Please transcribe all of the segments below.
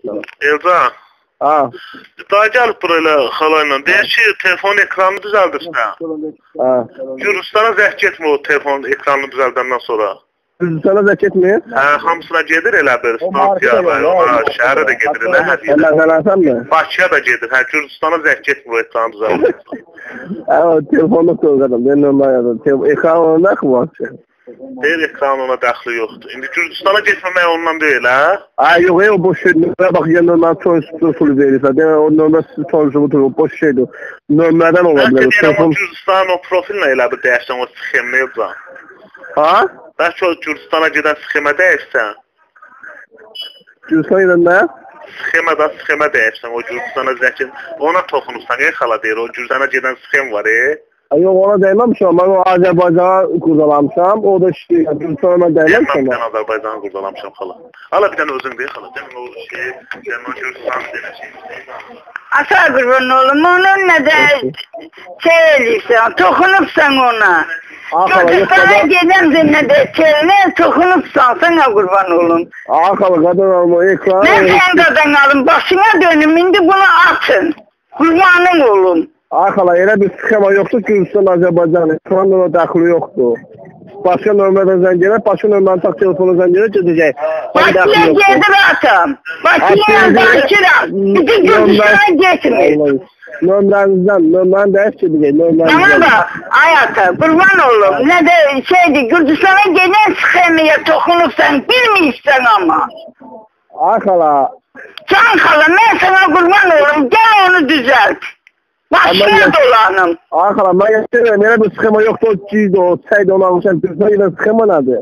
Elcan. Ha. Daha gelip burayla halayla. Deyək ki, telefon ekranını düzəldirsən. Ha. Gürcüstana zəhk etmə o telefon ekranını düzəldəndən sonra. Gürcüstana zəhk etmir? Hə, hamısına gedir elə bir. Stansiya var, şəhərə də gedir elə hər yerə. Məsələsən mi? Bakıya da gedir. Hə, Gürcüstana zəhk etmə o ekranı düzəldirsən. Hə, telefonda sorğadım. Ben normal yazdım. Ekran olanda mı var ki? Deyir, ekran ona dəxli yoxdur. İndi Gürcüstana getməmək ondan deyil, hə? Ay yok, o boş şeydir. Bak ya normal usulü verirse. De o normal usulü boş şeydir. Normalden olabilir. Bəlkə deyirəm, o Gürcüstanın o profilinə elə bir dəyişsən o sxemini Elcan. Ha? Bəlkə o Gürcüstana gedən sxemə dəyişsən. Gürcüstana giden ne? Sxemə dəyişsən o Gürcüstana zəkin. Ona toxunursan, xala deyir, o Gürcüstana gedən sxem var, Ay yok, ona değmemişim. Ben o Azerbaycan'a kurdalanmışam. O da işte Gürcistan'a değmemişim. Ben Azerbaycan'a kurdalanmışam xala. Hala bir tane özün deyil xala. Demin o şey, demin o Gürcistan demişim. Asa kurban oğlum, onunla da şey eləyirsən, toxunubsan ona. Gürcistan'a gedəm dinlədə çelinə toxunubsan, sana kurban oğlum. Akalı kadın alma ekran. Ben sen kadın alım, başına dönüm, indi bunu atın. Kurbanın oğlum. Akala elə bir skema yoktu ki Gürcistan Azerbaycan. Şu anda da daxili yoktu. Başka normalden zəngələ, başka normalden tak telefonu zəngələ gedəcək. Bakıya gedir atam. Bakıya danışıram. Bütün Gürcistan'a getmir. Normalden ders gedəcək. Bana bak, hayata, kurban oğlum. Ne de şeydi, Gürcistan'a gelen sıkemeye tokunursan bilmiyorsan ama. Akala. Can hala, ben sana kurban oğlum, gel onu düzelt. Başına dolanım. Akala, ben yaşayacağım. Elə bir skema yoktu. O cizdi, o çaydı, onu almışam. Gürcistan'a giden skema nedir?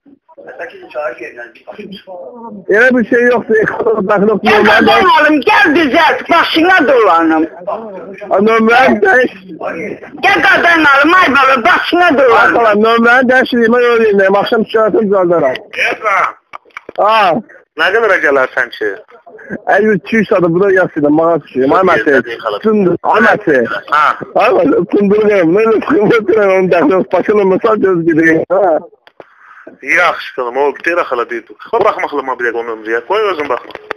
Elə bir şey yoktu. Ekranı daxil yoktu. Gel kadın oğlum, gel düzelt, başına dolanım. Normalden ders. Gel kadın oğlum, ay baba, başına dolanım. Akala, normalden ders edeyim. Ben öyleyim. Akşam çıkartım düzeldirim. Elcan. Ha. Nə qədərə gələrsən ki? 200 adı burada yazsın. Mağaz düşüyor. Məhməti. Tındır. Məhməti. Ha. Tındır verim. Ne sıkıntı onu daxil. Başına mesaj göz gidiyor. Ha. Yaxşı qılım, o deyir axıla deyir. Baxma xılım bir dəqiqə onun ömrüyə. Qoy özün baxma.